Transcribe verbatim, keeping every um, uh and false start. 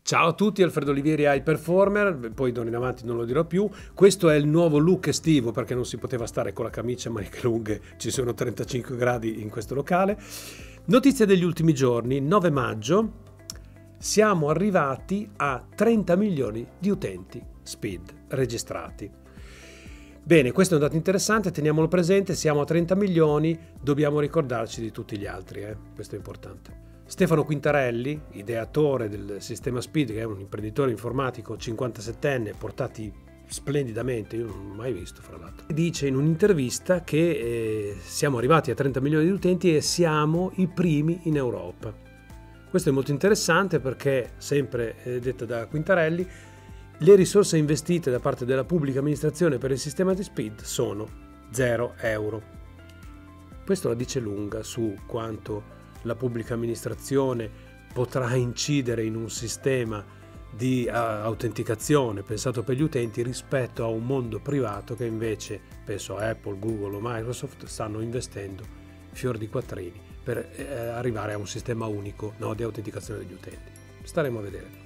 Ciao a tutti, Alfredo Olivieri, High Performer, poi d'ora in avanti non lo dirò più. Questo è il nuovo look estivo perché non si poteva stare con la camicia a maniche lunghe, ci sono trentacinque gradi in questo locale. Notizia degli ultimi giorni, nove maggio, siamo arrivati a trenta milioni di utenti Speed registrati. Bene, questo è un dato interessante, teniamolo presente, siamo a trenta milioni, dobbiamo ricordarci di tutti gli altri, eh? Questo è importante. Stefano Quintarelli, ideatore del sistema Speed, che è un imprenditore informatico cinquantasettenne, portati splendidamente, io non l'ho mai visto fra l'altro, dice in un'intervista che eh, siamo arrivati a trenta milioni di utenti e siamo i primi in Europa. Questo è molto interessante perché, sempre eh, detto da Quintarelli, le risorse investite da parte della pubblica amministrazione per il sistema di Speed sono zero euro. Questo la dice lunga su quanto la pubblica amministrazione potrà incidere in un sistema di uh, autenticazione pensato per gli utenti rispetto a un mondo privato che invece, penso a Apple, Google o Microsoft, stanno investendo fior di quattrini per eh, arrivare a un sistema unico, no, di autenticazione degli utenti. Staremo a vedere.